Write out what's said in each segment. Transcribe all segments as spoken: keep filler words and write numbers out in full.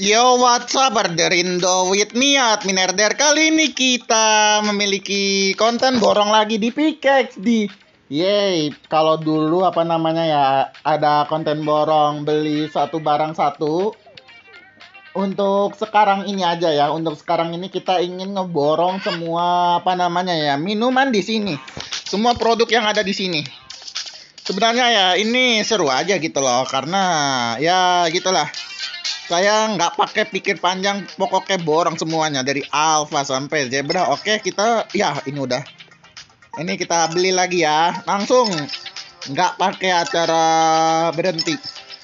Yo, what's up, Arderindo with me, admin Erder. Kali ini kita memiliki konten borong lagi di P K X D. Yeay, kalau dulu apa namanya ya, ada konten borong beli satu barang satu. Untuk sekarang ini aja ya, untuk sekarang ini kita ingin ngeborong semua apa namanya ya, minuman di sini. Semua produk yang ada di sini. Sebenarnya ya ini seru aja gitu loh, karena ya gitulah. Saya nggak pakai pikir panjang, pokoknya borong semuanya dari Alpha sampai Zebra. Oke, kita ya ini udah. Ini kita beli lagi ya, langsung nggak pakai acara berhenti.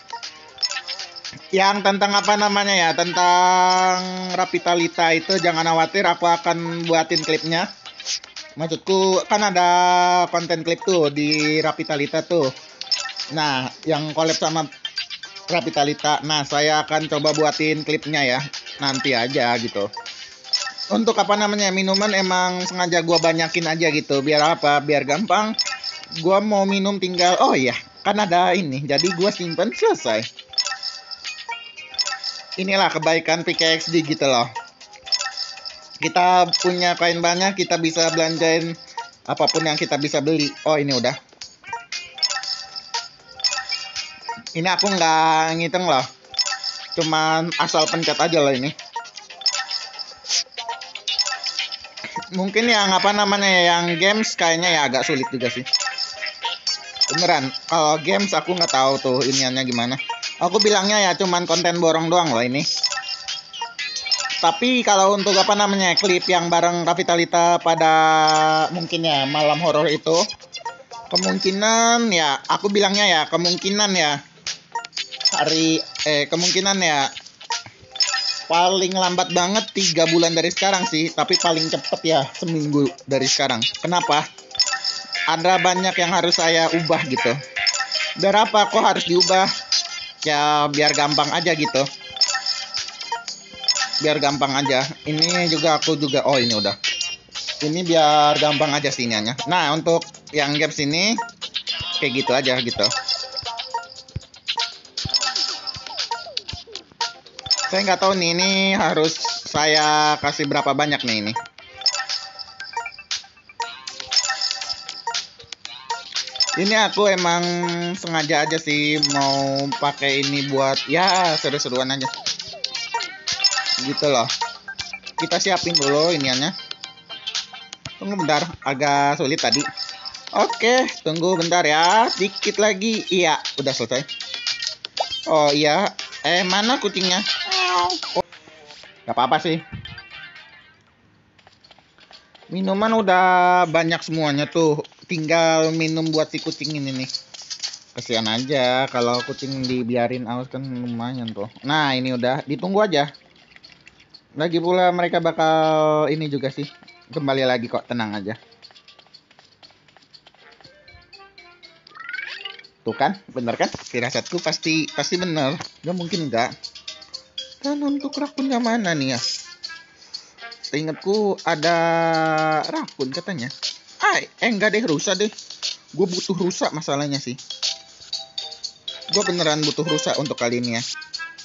Yang tentang apa namanya ya, tentang Rapitalita itu jangan khawatir, aku akan buatin klipnya. Maksudku kan ada konten klip tuh di Rapitalita tuh. Nah, yang collab sama Rapitalita. Nah, saya akan coba buatin klipnya ya. Nanti aja gitu. Untuk apa namanya, minuman emang sengaja gua banyakin aja gitu. Biar apa? Biar gampang. Gua mau minum tinggal, oh iya, kan ada ini. Jadi gua simpen selesai. Inilah kebaikan P K X D gitu loh. Kita punya kain banyak, kita bisa belanjain apapun yang kita bisa beli. Oh, ini udah. Ini aku nggak ngitung loh. Cuman asal pencet aja loh ini. Mungkin yang apa namanya ya, yang games kayaknya ya agak sulit juga sih. Beneran, kalau games aku nggak tahu tuh iniannya gimana. Aku bilangnya ya cuman konten borong doang loh ini. Tapi kalau untuk apa namanya klip yang bareng Rapitalita pada mungkin ya malam horor itu, kemungkinan ya aku bilangnya ya kemungkinan ya hari eh kemungkinan ya paling lambat banget tiga bulan dari sekarang sih, tapi paling cepet ya seminggu dari sekarang. Kenapa? Ada banyak yang harus saya ubah gitu. Biar apa kok harus diubah? Ya biar gampang aja gitu. Biar gampang aja. Ini juga aku juga, oh ini udah. Ini biar gampang aja sininya. Nah, untuk yang games ini kayak gitu aja gitu. Saya nggak tahu nih, ini harus saya kasih berapa banyak nih ini. Ini aku emang sengaja aja sih mau pakai ini buat ya seru-seruan aja. Gitu loh. Kita siapin dulu iniannya. Tunggu bentar, agak sulit tadi. Oke, tunggu bentar ya. Dikit lagi. Iya, udah selesai. Oh iya, eh mana kucingnya? Oh, gak apa-apa sih. Minuman udah banyak semuanya tuh. Tinggal minum buat si kucing ini nih. Kasihan aja kalau kucing dibiarin aus kan lumayan tuh. Nah, ini udah, ditunggu aja. Lagi pula mereka bakal ini juga sih. Kembali lagi kok, tenang aja. Tuh kan, bener kan? Firasatku pasti pasti bener. Gak mungkin enggak. Dan untuk rakunnya mana nih ya? Seingatku ada rakun katanya. Ah, eh enggak deh, rusa deh. Gue butuh rusa masalahnya sih. Gue beneran butuh rusa untuk kali ini ya.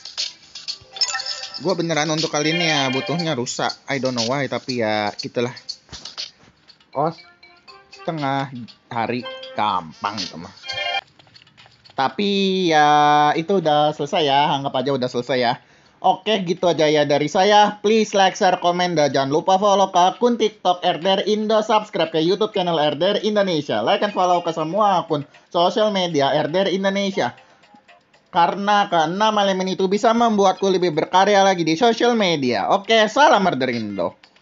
Gue beneran untuk kali ini ya butuhnya rusa. I don't know why, tapi ya gitulah. Oh, setengah hari gampang itu mah. Tapi ya itu udah selesai ya, anggap aja udah selesai ya. Oke, gitu aja ya dari saya. Please like, share, komen, dan jangan lupa follow ke akun TikTok Erder Indo, subscribe ke YouTube channel Erder Indonesia. Like and follow ke semua akun sosial media Erder Indonesia. Karena keenam elemen itu bisa membuatku lebih berkarya lagi di sosial media. Oke, salam Erder Indo.